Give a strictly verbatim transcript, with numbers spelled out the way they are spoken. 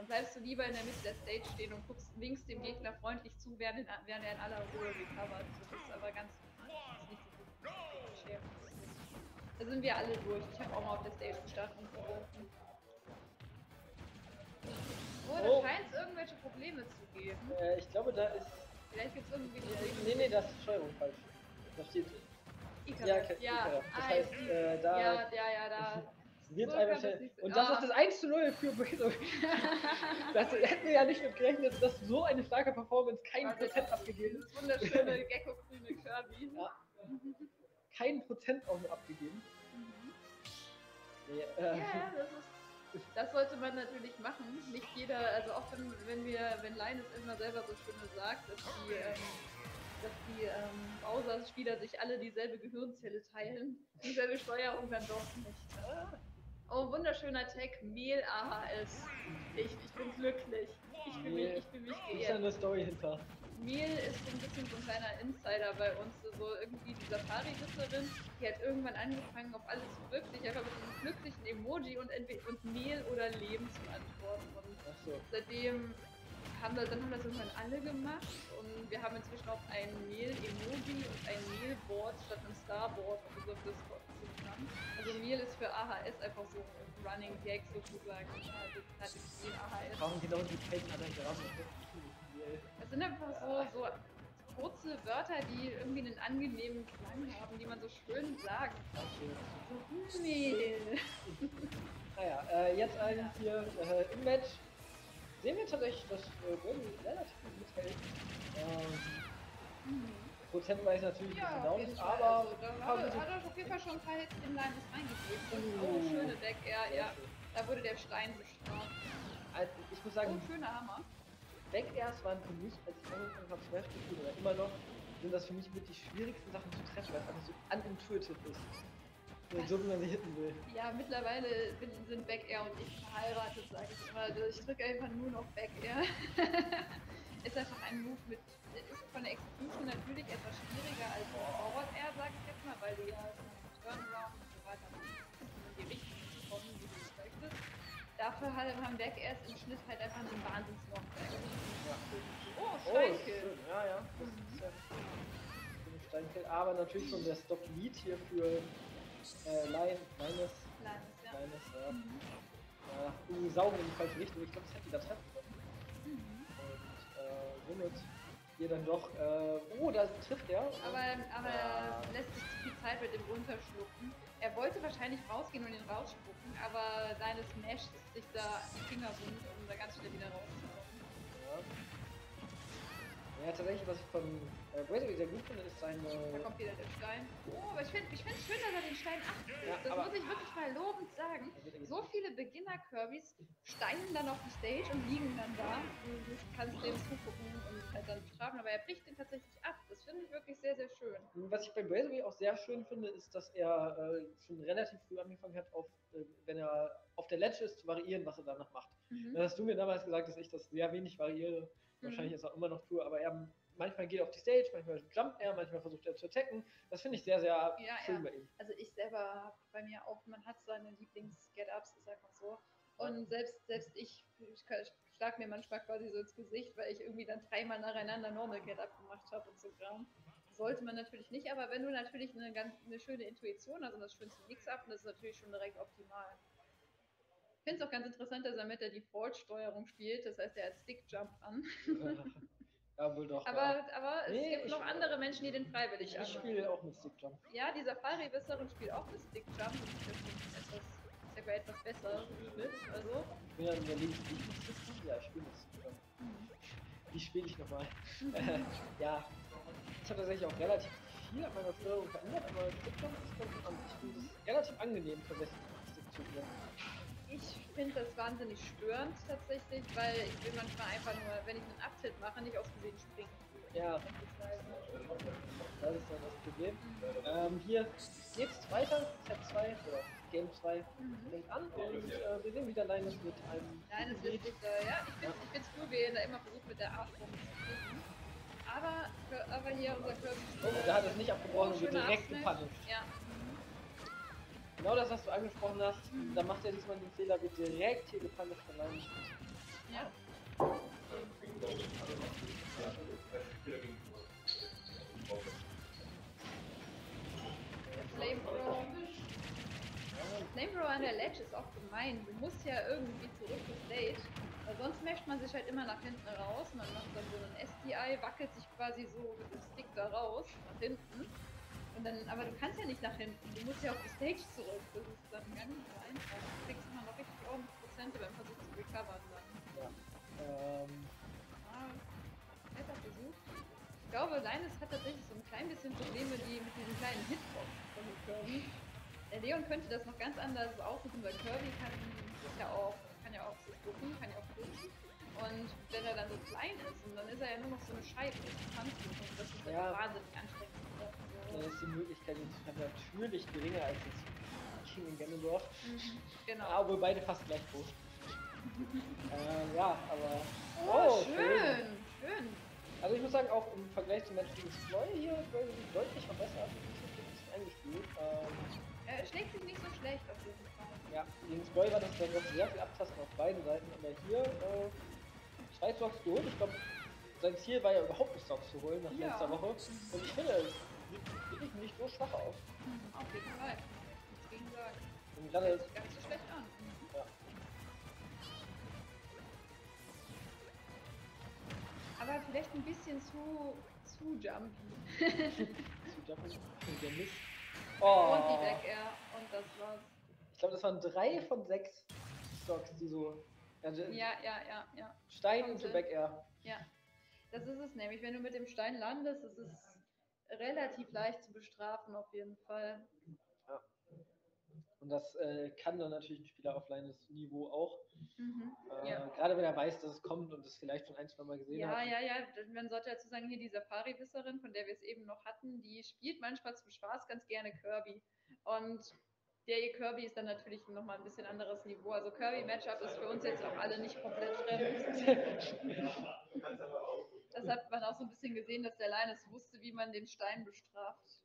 Dann bleibst du lieber in der Mitte der Stage stehen und guckst, winkst dem Gegner freundlich zu, während, während er in aller Ruhe recovert. Das ist aber ganz das ist nicht so gut. Da sind wir alle durch. Ich habe auch mal auf der Stage gestanden und verworfen. Oh, da Oh. scheint es irgendwelche Probleme zu geben. Äh, ich glaube, da ist... Vielleicht gibt es irgendwie... Nee, nee, das ist Steuerung falsch. Da steht... Icarus. Ja, Ja, Icarus. Das ah, heißt, äh, da... Ja, ja, ja, da... wird so einfach kann das schnell. nicht sein. Und das Ah. ist das eins zu null für Brazo. Das hätten wir ja nicht mit gerechnet, dass so eine starke Performance kein Also, Prozent abgegeben. Das wunderschöne Gecko-grüne Kirby. Ja. Kein Prozent auch nur abgegeben. Mhm. Nee, äh, Ja, das ist... Das sollte man natürlich machen. Nicht jeder, also auch wenn, wenn wir, wenn Linus immer selber so schön sagt, dass die, ähm, dass die ähm, Bowser-Spieler sich alle dieselbe Gehirnzelle teilen, dieselbe Steuerung dann doch nicht. Oh, wunderschöner Tag, Mehl A H S. Ich, ich bin glücklich. Ich fühle mich, ich fühl mich ist ja geehrt. eine Story hinter. Mehl ist so ein bisschen so ein kleiner Insider bei uns, so irgendwie die Safari-Wisserin, die hat irgendwann angefangen, auf alles wirklich einfach mit einem glücklichen Emoji und, und Mehl oder Leben zu antworten. Und Ach so. seitdem haben das, dann haben das irgendwann alle gemacht und wir haben inzwischen auch ein Mehl-Emoji und ein Mehl-Board statt einem Starboard auf unserem Discord zusammen. Also Mehl ist für A H S einfach so ein Running Gag sozusagen. Also hat jetzt Mehl A H S. Warum genau die Felden hat er gerade? Es sind einfach so, so kurze Wörter, die irgendwie einen angenehmen Klang haben, die man so schön sagt. So, Mehl. Naja, äh, jetzt ein hier äh, im Match. Sehen wir tatsächlich, dass äh, Burnie relativ gut mithält. Ähm, Mhm. Prozentweise natürlich Ja, ein auf bisschen jeden down ist, Fall. aber Also, da hat er, hat er auf jeden Fall schon ein paar Hits in Linus reingegeben. Oh, Uh. schöne Deck, ja, Sehr ja. schön. Da wurde der Stein bestraft. Also, ich muss Oh, sagen, schöner Hammer. Back-Airs waren für mich, als ich angefangen habe, Smash zu spielen, oder immer noch, sind das für mich mit die schwierigsten Sachen zu treffen, weil es einfach so unintuitive ist. So wie man sie hitten will. Ja, mittlerweile bin, sind Back Air und ich verheiratet, sage ich immer. Also ich drücke einfach nur noch Back Air. Ist einfach ein Move mit, ist von der Execution natürlich etwas schwieriger als Forward Air, sage ich jetzt mal, weil du ja Turnaround und so weiter musst, um in die Richtung zu kommen, wie du es möchtest. Dafür halt haben Back Airs im Schnitt halt einfach einen Wahnsinns-Knockback. Ja. Oh, Oh, Steinkill. schön. Ja, ja. Das ist ja ein Steinkill. Aber natürlich schon der Stock-Lead hier für äh, Lion, Linus. Linus, ja. Linus, ja. Mhm. Ja, irgendwie sauber in die falsche Richtung. Ich glaube, das hätte wieder treffen können. Mhm. Und äh, somit hier dann doch. Äh, oh, da trifft er. Aber, aber Ja. er lässt sich zu viel Zeit mit dem runterschlucken. Er wollte wahrscheinlich rausgehen und ihn rausspucken, aber seine Smash ist sich da die Finger wund, um da ganz schnell wieder rauszukommen. Ja. Ja, tatsächlich, was ich von äh, Brazo sehr gut finde, ist seine. Da kommt wieder der Stein. Oh, aber ich finde ich find schön, dass er den Stein achtet. Ja, das aber- muss ich wirklich mal lobend sagen. So viele Beginner-Kirbys steinen dann auf die Stage und liegen dann da. Du kannst dem zugucken und halt dann bestrafen, aber er bricht den tatsächlich ab. Das finde ich wirklich sehr, sehr schön. Was ich bei Brazo auch sehr schön finde, ist, dass er äh, schon relativ früh angefangen hat, auf, äh, wenn er auf der Ledge ist, zu variieren, was er danach macht. Mhm. Da hast du mir damals gesagt, dass ich das sehr wenig variiere. Wahrscheinlich Mhm. ist er immer noch tue, aber er manchmal geht er auf die Stage, manchmal jumpt er, manchmal versucht er zu attacken. Das finde ich sehr, sehr Ja, schön ja. bei ihm. Also ich selber habe bei mir auch, man hat seine Lieblings-Get-Ups, ist einfach so. Und selbst, selbst ich, ich schlag mir manchmal quasi so ins Gesicht, weil ich irgendwie dann dreimal nacheinander Normal Get-Up gemacht habe und so Kram. Sollte man natürlich nicht, aber wenn du natürlich eine ganz eine schöne Intuition hast und das schönste Mix-Up, das ist natürlich schon direkt optimal. Ich finde es auch ganz interessant, dass er mit der Default-Steuerung spielt, das heißt, er hat Stick-Jump an. Ja, wohl doch. Aber, ja. aber es Nee, gibt ich- noch andere Menschen, die den freiwillig Ich, ich anmachen. spiele auch mit Stickjump. Ja, die Safari-Wisserin spielt auch mit Stick-Jump. Das ist ja schon etwas, ich sag mal, etwas besser mit. Also. Ich bin ja überlegen, spiele ich mit Stickjump? Ja, ich spiele mit Stickjump. Wie spiele ich nochmal? äh, ja, ich habe tatsächlich auch relativ viel an meiner Steuerung verändert, aber Stickjump ist ganz an. Ich finde es relativ angenehm, tatsächlich mit Stick zu spielen. Ich finde das wahnsinnig störend tatsächlich, weil ich will manchmal einfach nur, wenn ich einen Uptilt mache, nicht aus Versehen springen. Ja, das ist dann das Problem. Ähm, hier geht's weiter, Set zwei oder Game zwei Mhm. fängt an und äh, wir sehen wieder Linus mit einem. Nein, es wird nicht, äh, ja, ich finde ich find's cool, wie er da immer versucht mit der Arschbombe zu kriegen. Aber, aber hier unser Kirby. Oh, da hat es nicht abgebrochen und wird schöner direkt Upsmash. gepunished. Ja. Genau das, was du angesprochen hast, da macht er diesmal den Fehler, wird direkt hier gepunished von Linus. Ja, Ledge ist auch gemein. Du musst ja irgendwie zurück zur Stage. Weil sonst mescht man sich halt immer nach hinten raus. Man macht dann so einen S D I, wackelt sich quasi so mit dem Stick da raus, nach hinten. Und dann, aber du kannst ja nicht nach hinten. Du musst ja auf die Stage zurück. Das ist dann gar nicht so einfach. Du kriegst immer noch richtig ordentlich Prozente beim Versuch zu recovern dann. Ja. Ähm. Ah, netter Versuch. Ich glaube, Linus hat tatsächlich so ein klein bisschen Probleme die, mit diesen kleinen Hitbox von Kirby. Der Leon könnte das noch ganz anders aussuchen, weil Kirby kann sich ja auch, kann ja auch sich gucken, kann ja auch gucken. Und wenn er dann so klein ist, und dann ist er ja nur noch so eine Scheibe, das kannst du. Und das ist Ja. wahnsinnig anstrengend. Da ist die Möglichkeit insofern natürlich geringer als jetzt King und Ganondorf. Mhm, genau. Aber beide fast gleich groß. äh, ja, aber. Oh, Oh, schön, schön. Also ich muss sagen, auch im Vergleich zum Match gegen Spoil hier deutlich verbessert. Ein bisschen eingespielt. Ähm, Er schlägt sich nicht so schlecht auf jeden Fall. ja, gegen Spoil war das dann noch sehr viel Abtasten auf beiden Seiten, aber hier äh, zwei Stocks geholt. Ich glaube, sein Ziel war ja überhaupt nicht Stocks zu holen nach Ja. letzter Woche. Und ich finde, es sieht wirklich nicht so schwach aus. Mhm, auf jeden Fall. Nichts gegen sagen. Und Das gerade, hört sich gar nicht so schlecht an. Mhm. ja. Aber vielleicht ein bisschen zu, zu jumpy. zu Japan und der Mist. Oh. Und die Back Air. Und das war's. Ich glaube, das waren drei von sechs Stocks, die so. Also Ja, ja, ja, ja. Stein Kommt into hin. Back Air. Ja. Das ist es nämlich. Wenn du mit dem Stein landest, ist es relativ leicht zu bestrafen auf jeden Fall. Und das äh, kann dann natürlich ein Spieler auf kleines Niveau auch. Mhm. Äh, Ja. Gerade wenn er weiß, dass es kommt und es vielleicht schon ein, zwei Mal gesehen Ja, hat. ja, ja. Man sollte dazu sagen, hier die Safari-Wisserin, von der wir es eben noch hatten, die spielt manchmal zum Spaß ganz gerne Kirby. Und der ihr Kirby ist dann natürlich nochmal ein bisschen anderes Niveau. Also Kirby-Matchup ist für uns jetzt auch alle nicht komplett fremd. Das hat man auch so ein bisschen gesehen, dass der Linus wusste, wie man den Stein bestraft.